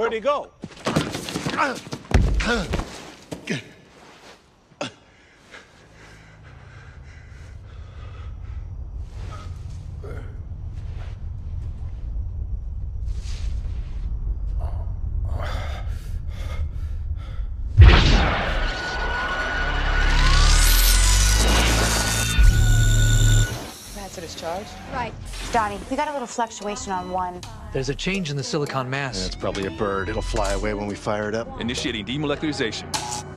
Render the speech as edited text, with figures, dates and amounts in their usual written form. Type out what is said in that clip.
Where'd he go? To discharge? Right. Donnie, we got a little fluctuation on one. There's a change in the silicon mass. It's probably a bird. It'll fly away when we fire it up. Initiating demolecularization.